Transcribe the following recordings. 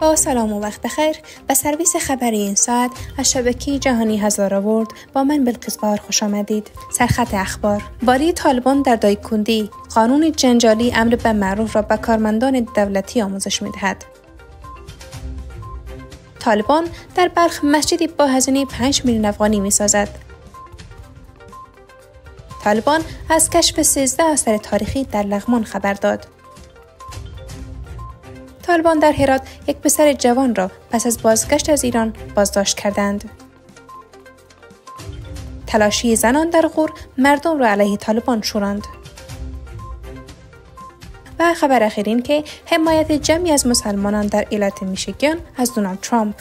با سلام و وقت بخیر. به سرویس خبری این ساعت از شبکه جهانی هزارآورد با من بلقیس بهار خوش آمدید. سرخط اخبار: والی طالبان در دایکندی قانون جنجالی امر به معروف را به کارمندان دولتی آموزش می‌دهد. طالبان در بلخ مسجدی با هزینه 5 میلیون افغانی می‌سازد. طالبان از کشف 13 اثر تاریخی در لغمان خبر داد. طالبان در هرات یک پسر جوان را پس از بازگشت از ایران بازداشت کردند. تلاشی زنان در غور مردم را علیه طالبان شوراند. و خبر اخیر این که حمایت جمعی از مسلمانان در ایالت میشیگان از دونالد ترامپ.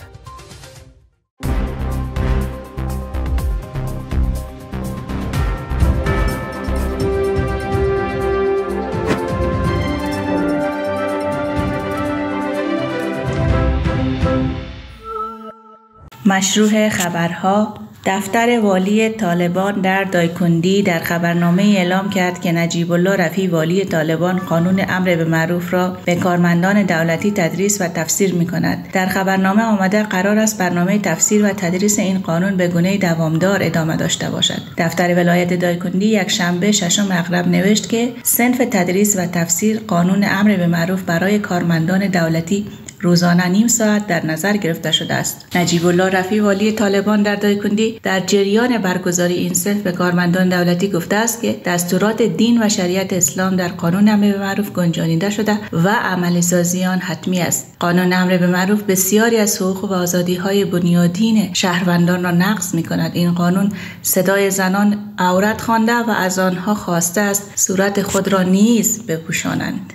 مشروع خبرها: دفتر والی طالبان در دایکندی در خبرنامه اعلام کرد که نجیب الله رفیع والی طالبان قانون امر به معروف را به کارمندان دولتی تدریس و تفسیر می‌کند. در خبرنامه آمده قرار است برنامه تفسیر و تدریس این قانون به گونه دوامدار ادامه داشته باشد. دفتر ولایت دایکندی یک شنبه 6 مغرب نوشت که صنف تدریس و تفسیر قانون امر به معروف برای کارمندان دولتی روزانه نیم ساعت در نظر گرفته شده است. نجیب الله رفیع والی طالبان در دایکندی در جریان برگزاری این صنف به کارمندان دولتی گفته است که دستورات دین و شریعت اسلام در قانون امر به معروف گنجانیده شده و عملی سازی آن حتمی است. قانون امر به معروف بسیاری از حقوق و آزادی‌های بنیادین شهروندان را نقض می‌کند. این قانون صدای زنان عورت خوانده و از آنها خواسته است صورت خود را نیز بپوشانند.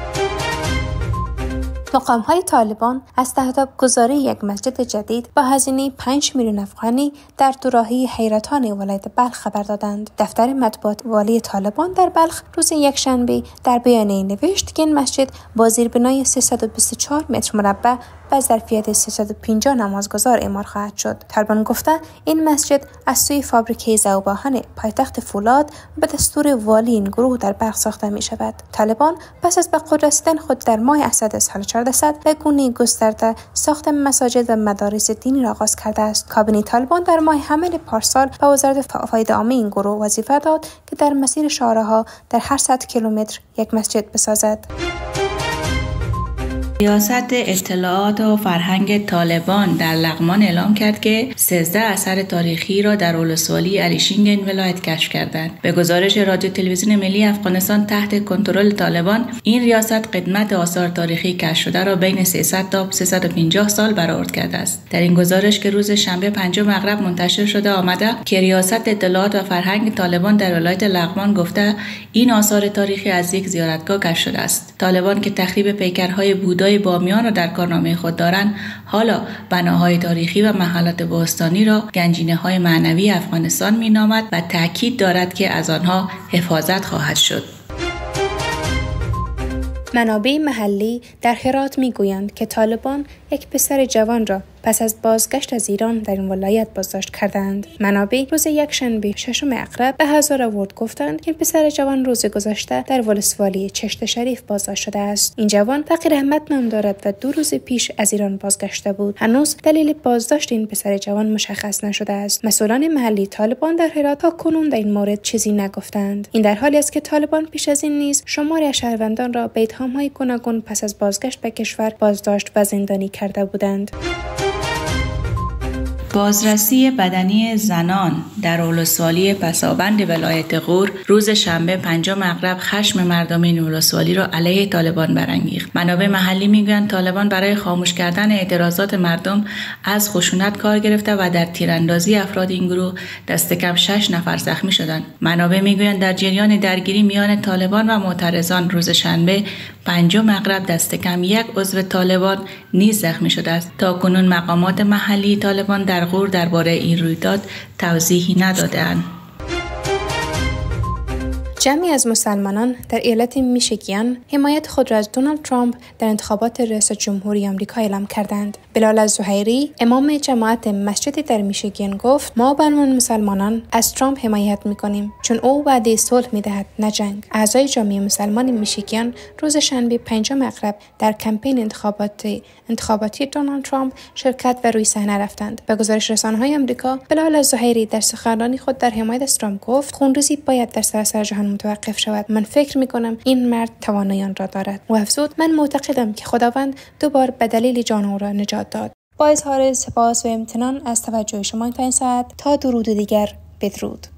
مقام‌های طالبان از تهداب گذاری یک مسجد جدید با هزینه 5 میلیون افغانی در دوراهی حیرتان ولایت بلخ خبر دادند. دفتر مطبوعات والی طالبان در بلخ روز یکشنبه در بیانیه نوشت که این مسجد با زیربنای 324 متر مربع و ظرفیت 350 نمازگزار اعمار خواهد شد. طالبان گفته این مسجد از سوی فابریکه ذوباهن پایتخت فولاد به دستور والی این گروه در بلخ ساخته می شود. طالبان پس از به قدرت رسیدن خود در ماه اسد سال 1400 به گونه گسترده ساخت مساجد و مدارس دینی را آغاز کرده است. کابینه طالبان در ماه حمل پارسال به وزارت فایده عامه این گروه وظیفه داد که در مسیر شارع‌ها در هر 100 کیلومتر یک مسجد بسازد. ریاست اطلاعات و فرهنگ طالبان در لغمان اعلام کرد که 13 اثر تاریخی را در ولسوالی الیشینگ این ولایت کشف کردند. به گزارش رادیو تلویزیون ملی افغانستان تحت کنترل طالبان، این ریاست قدمت آثار تاریخی کشف شده را بین 300 تا 350 سال برآورد کرده است. در این گزارش که روز شنبه 5 مغرب منتشر شده آمده که ریاست اطلاعات و فرهنگ طالبان در ولایت لغمان گفته این آثار تاریخی از یک زیارتگاه کشف شده است. طالبان که تخریب پیکرهای بودایی بامیان را در کارنامه خود دارند، حالا بناهای تاریخی و محلات باستانی را گنجینه‌های معنوی افغانستان می‌نامد و تاکید دارد که از آنها حفاظت خواهد شد. منابع محلی در هرات می‌گویند که طالبان یک پسر جوان را پس از بازگشت از ایران در این ولایت بازداشت کردند. منابع روز یکشنبه 6 مغرب به هزارآورد گفتند که پسر جوان روز گذشته در ولسوالی چشت شریف بازداشت شده است. این جوان فقیر احمد نام دارد و 2 روز پیش از ایران بازگشته بود. هنوز دلیل بازداشت این پسر جوان مشخص نشده است. مسئولان محلی طالبان در هرات تا کنون در این مورد چیزی نگفتند. این در حالی است که طالبان پیش از این نیز شماری از شهروندان را به اتهام‌های گوناگون پس از بازگشت به کشور بازداشت و زندانی کرده بودند. بازرسی بدنی زنان در ولسوالی پسابند ولایت غور روز شنبه 5 مغرب خشم مردم این ولسوالی را علیه طالبان برانگیخت. منابع محلی میگویند طالبان برای خاموش کردن اعتراضات مردم از خشونت کار گرفته و در تیراندازی افراد این گروه دست کم 6 نفر زخمی شدند. منابع میگویند در جریان درگیری میان طالبان و معترضان روز شنبه 5 مغرب دست کم 1 عضو طالبان نیز زخمی شده است. تاکنون مقامات محلی طالبان در غور درباره این رویداد توضیحی نداده‌اند. جمعی از مسلمانان در ایالت میشیگان حمایت خود را از دونالد ترامپ در انتخابات ریاست جمهوری آمریکا اعلام کردند. بلال الزهیری، امام جماعت مسجدی در میشیگان گفت: ما به عنوان مسلمانان از ترامپ حمایت می‌کنیم چون او وعده صلح می‌دهد نه جنگ. اعضای جامعه مسلمان میشیگان روز شنبه 5 مغرب در کمپین انتخاباتی دونالد ترامپ شرکت و روی صحنه رفتند. به گزارش رسانه‌های آمریکا، بلال الزهیری در سخنرانی خود در حمایت از ترامپ گفت: خونریزی باید در سراسر جهان متوقف شود. من فکر می‌کنم این مرد توانایی آن را دارد. و افزود: من معتقدم که خداوند دوبار به دلیل جان او را نجات داد. با اظهار سپاس و امتنان از توجه شما تا این ساعت، تا درود دیگر، بدرود.